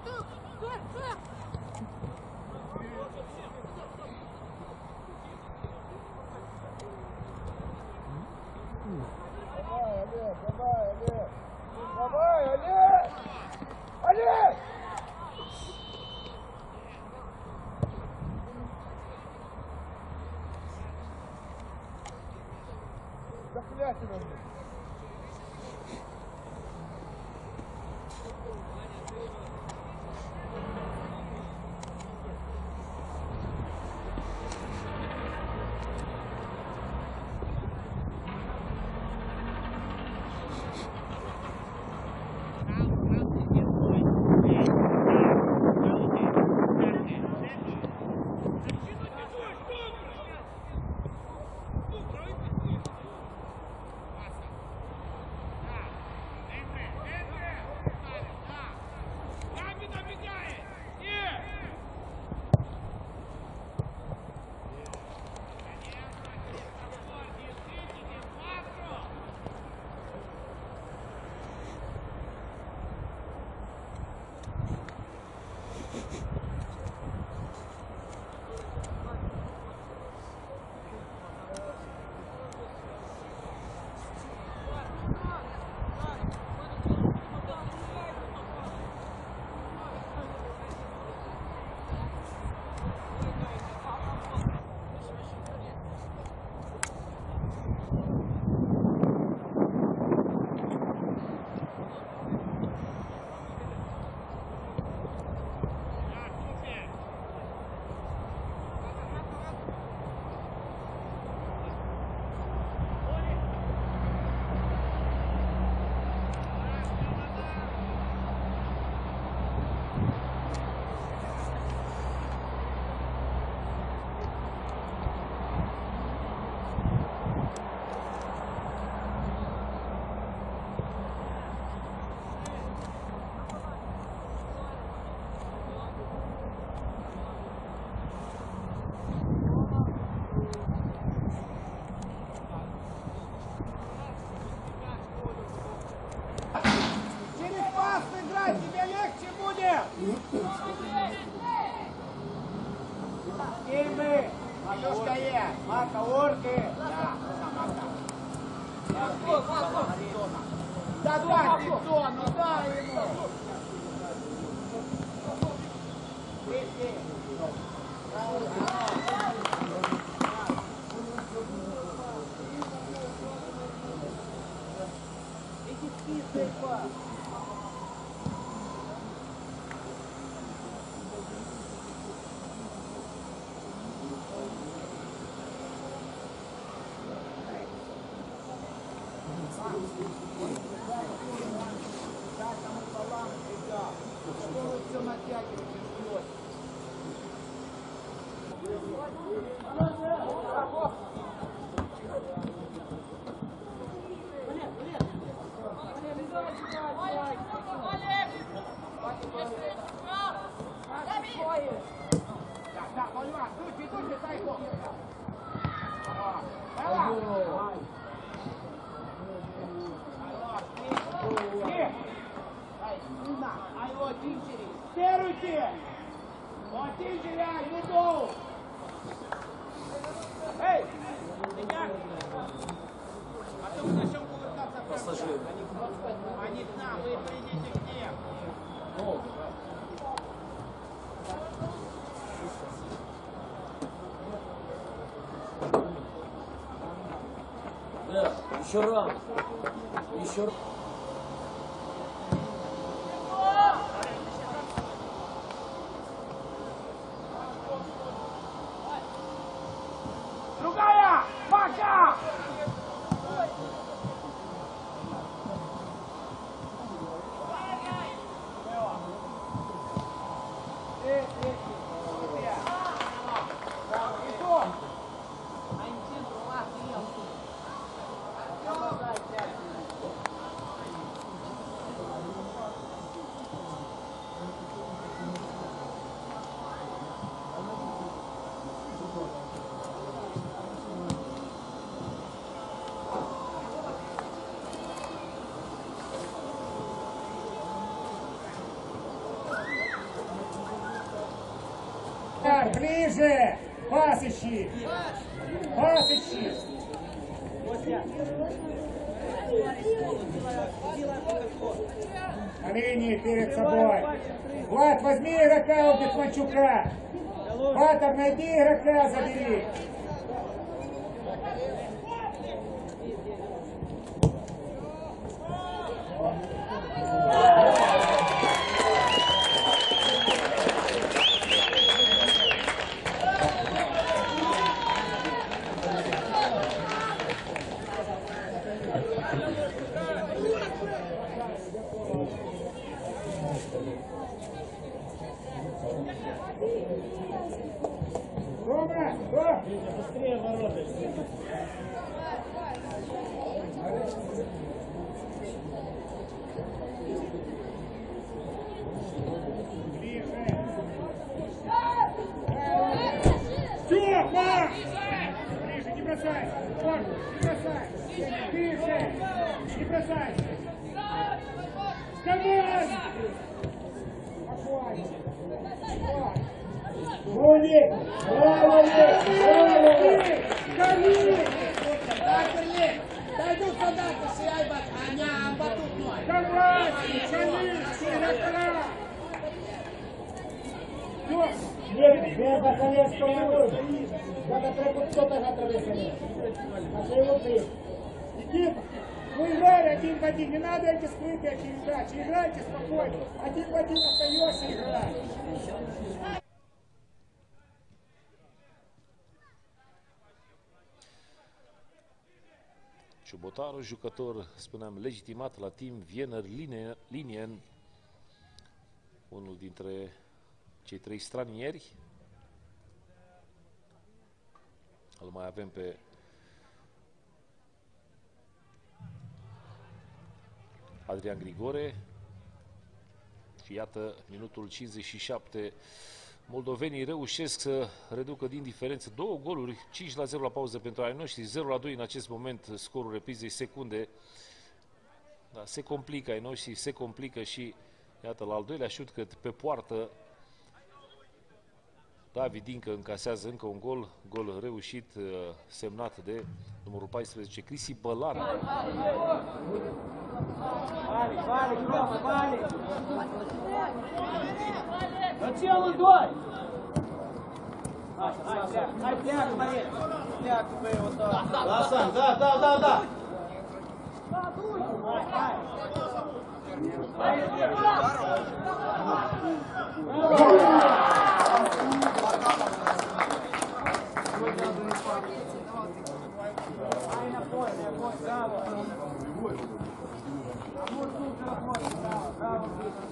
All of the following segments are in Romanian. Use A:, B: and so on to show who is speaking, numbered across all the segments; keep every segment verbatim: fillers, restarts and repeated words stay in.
A: Еще раз. Еще раз.
B: Другая! Пока! Влад, ближе! Пас ищи! Пас ищи! На линии перед собой. Влад, возьми игрока у Бекманчука. Батор, найди игрока, забери. Рома, Рома!
A: Быстрее ворота.
B: Тёма! Ближе, не бросай! Вон, не бросай! Ближе! Не бросай! Вставай! Спокойно! Молик! Браво, Лик! Браво! Скорее!
C: Dai tu sodato se hai battuto, battuto noi.
B: Давай! Шалишь! Игрока! Нет, без Бакалевского не будет. Надо только кто-то на траве. А ты его ты. Никита, вы играли один в один. Не надо эти скрытые передачи. Играйте спокойно. Один в один остаешься и играешь.
D: Ciubotaru, jucător, spuneam, legitimat la timp, Wiener Linien, unul dintre cei trei stranieri. Îl mai avem pe Adrian Grigore. Și iată, minutul cincizeci și șapte, moldovenii reușesc să reducă din diferență două goluri, cinci la zero la pauză pentru ai noștri, zero la doi în acest moment, scorul reprizei secunde. Da, se complică ai noștri, se complică și iată, la al doilea șut cât pe poartă, David Dincă încasează încă un gol, gol reușit, semnat de numărul paisprezece, Crisi Bălan.
A: Vale, vale, Roma, vale! Dați amândoi! Hai, hai, pleacă, hai, pleacă, băieți! Pleacă, băie, o dă!
E: Lasă-mi, da, da, da, da!
A: Hai, hai! Hai, hai înapoi, înapoi, bravo! Amor, tu, înapoi, bravo, bravo!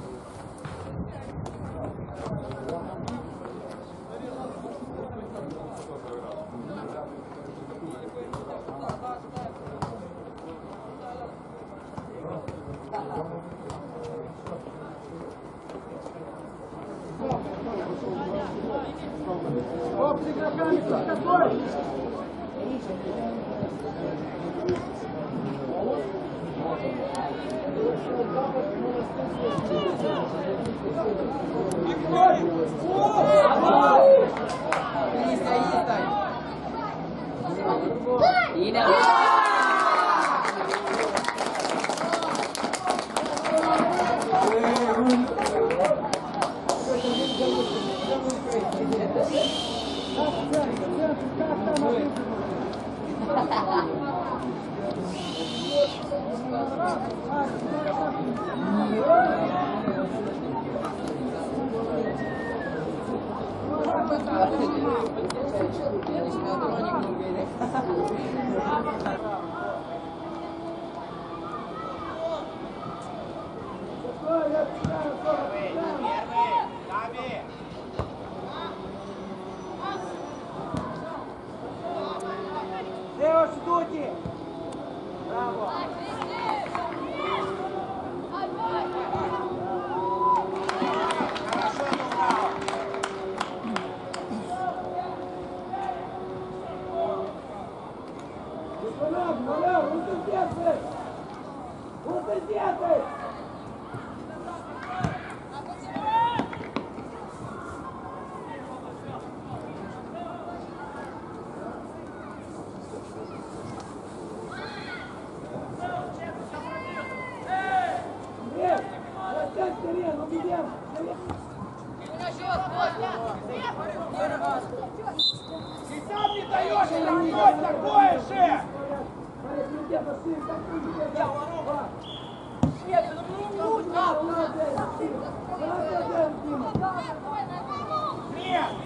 B: Опс, игроками, такой!
A: Deus, Duque! Bravo! И сам не даешь, что такое же! Нет!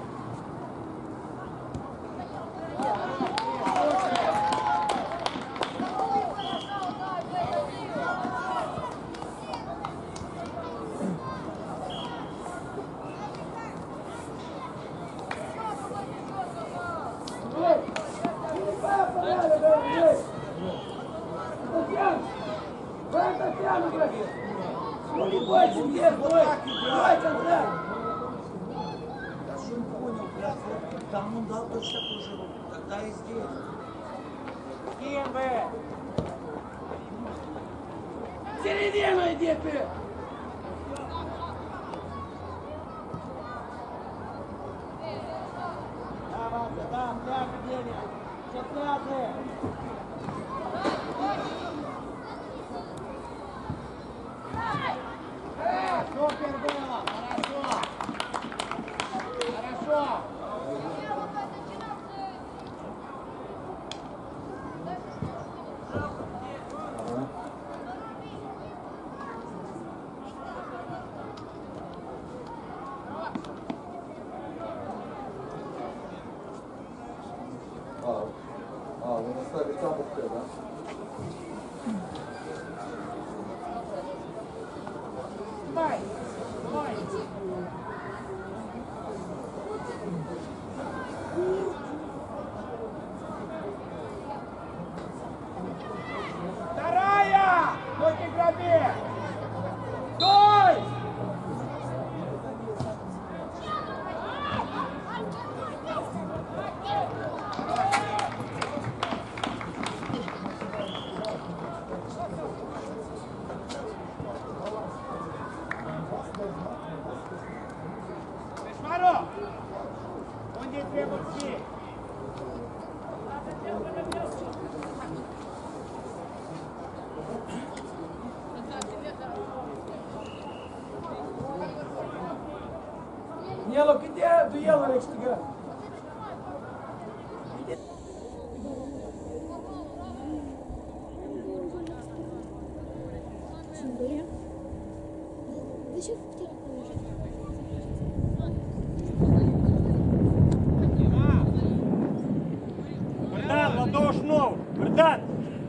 E: Ну не бойся, где, бой! Давай, контракт!
F: Я что не понял, блядь, вот там он дал точно такую же руку, тогда и здесь.
A: Кем бы? В середину иди ты! Да, Вася, да, пляжи, денег! Все пляжи! Супер было! Хорошо! Хорошо!
G: А, а, вы настали там ух ты, да?
A: Давай! Давай! Вторая! Стой, не граби! Стой! Кошмаров! Он не требует сил! Нело, где дуел Александр?
H: Deixa eu tirar
B: Богдан, Ладошнов! Богдан!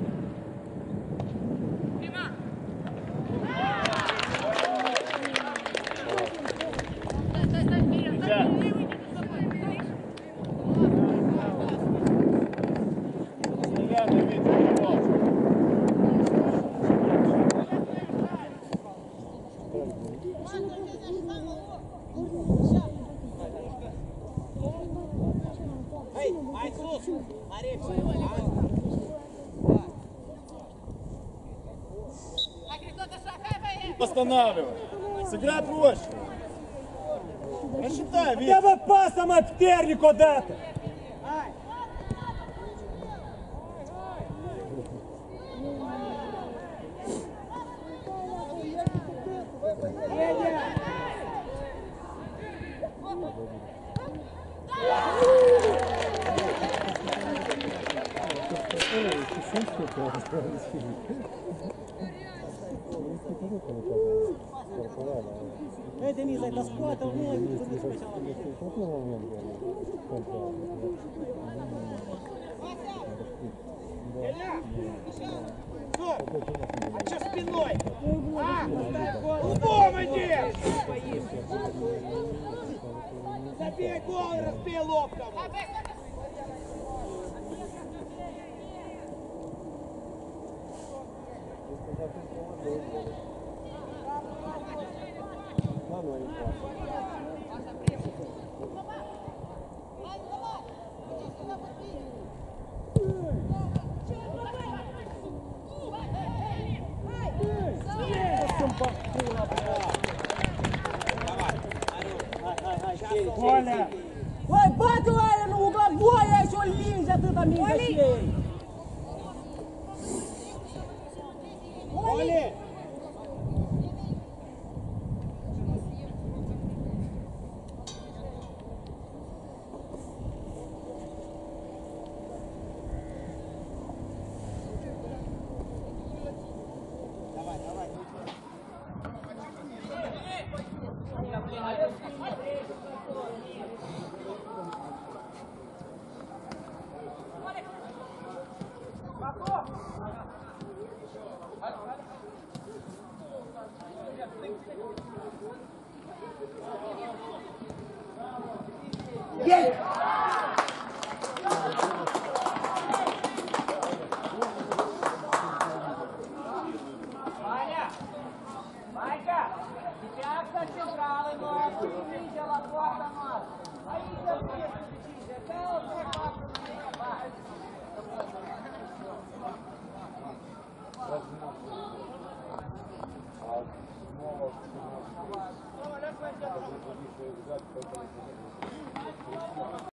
E: Останавливай. Сыграй проще. Рассчитай, Вик.
B: Тебе пасом обтерни куда-то!
C: Эй, Денис, это скот, он не сначала.
A: А че спиной? А? Клубом иди! Забей гол и разбей локтем!
B: Коля!
C: Ой, bate o aia no lugar, voia aí, seu linda, tu da minha cheia.
A: Оли!
B: Есть!
C: Ваня! Ванька! Сейчас на централы, но ты не видела фото нас. А видел, где ты сидишь? Это вот так вот.